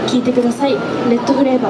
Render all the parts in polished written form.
聴いてください。レッドフレーバー。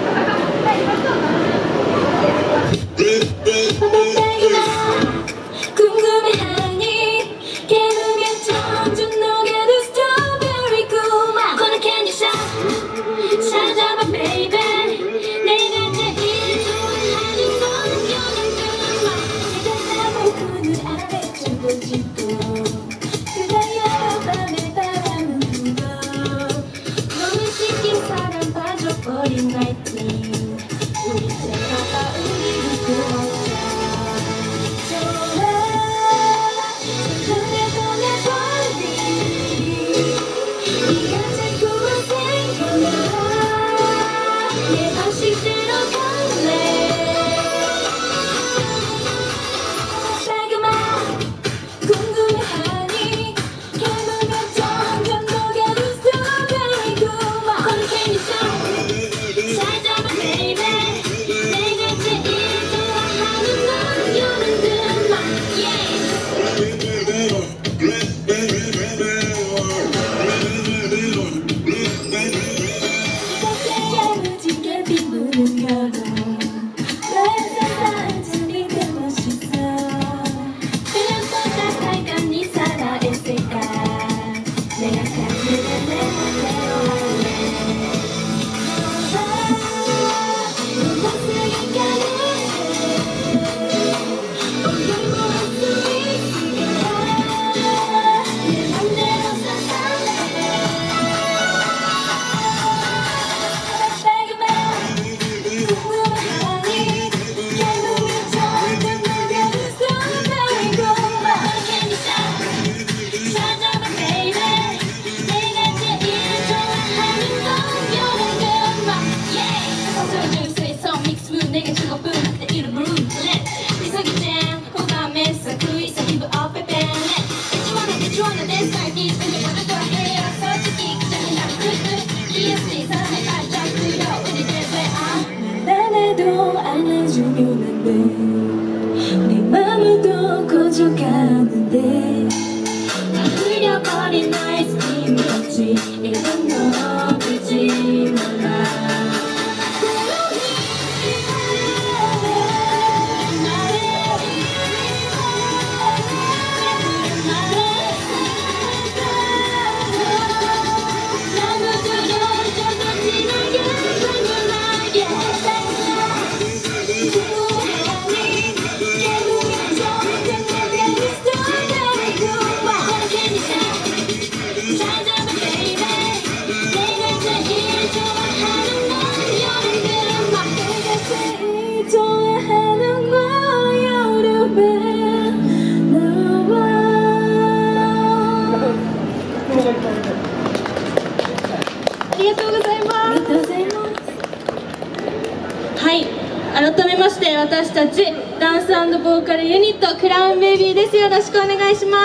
改めまして私たちダンス&ボーカルユニットクラウンベイビーです。よろしくお願いします。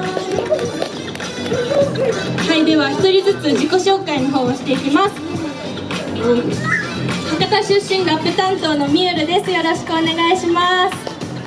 はい、では一人ずつ自己紹介の方をしていきます。博多出身ラップ担当のみゆるです。よろしくお願いします。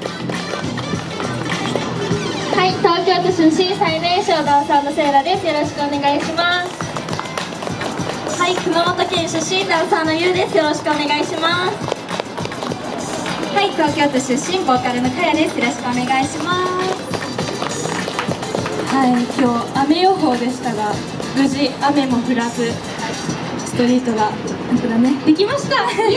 はい、東京都出身最年少ダンサーのセイラです。よろしくお願いします。はい、熊本県出身ダンサーのゆうです。よろしくお願いします。はい、東京都出身ボーカルのかやです。よろしくお願いします。はい、今日雨予報でしたが無事雨も降らずストリートが本当だねできました。イエイ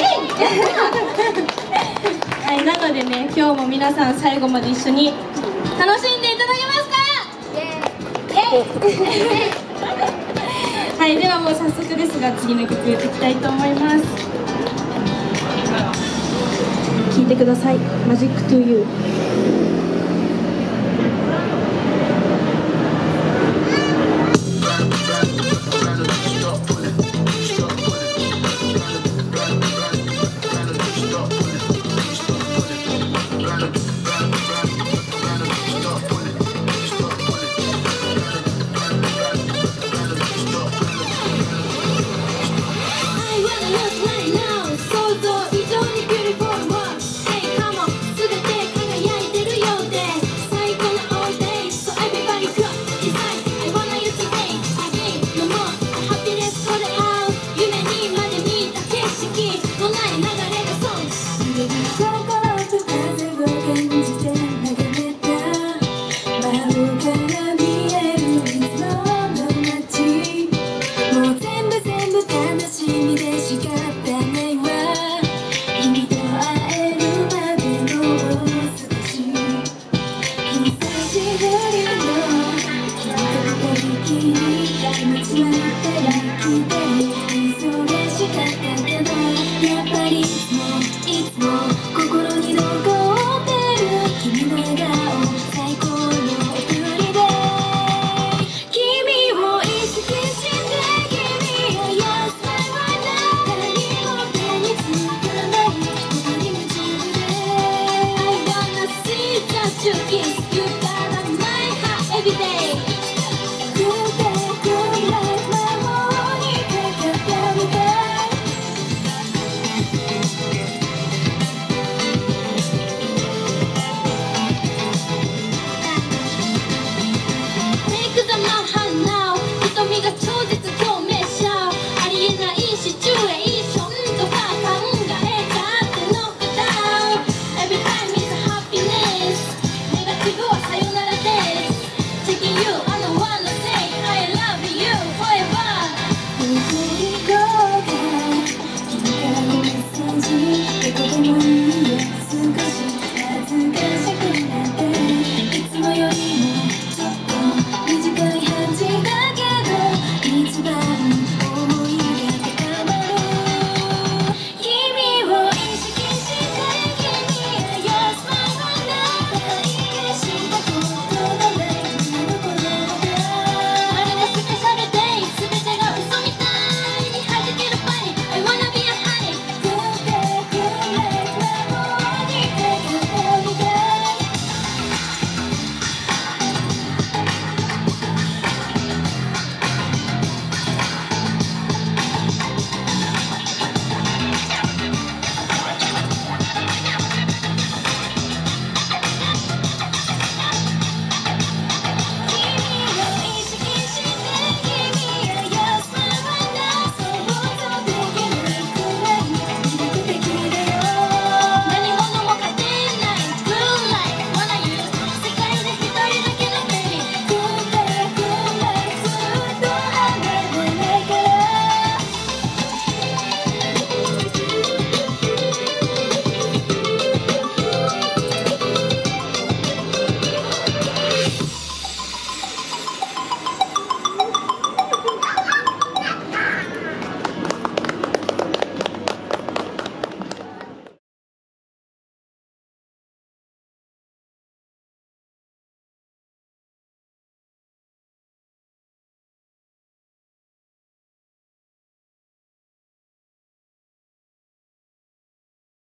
はい、なのでね、今日も皆さん最後まで一緒に楽しんでいただけますか？イエイはい、ではもう早速ですが次の曲やっていきたいと思います。 聴いてください。マジックトゥーユー。